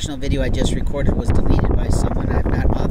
promotional video I just recorded was deleted by someone. I've not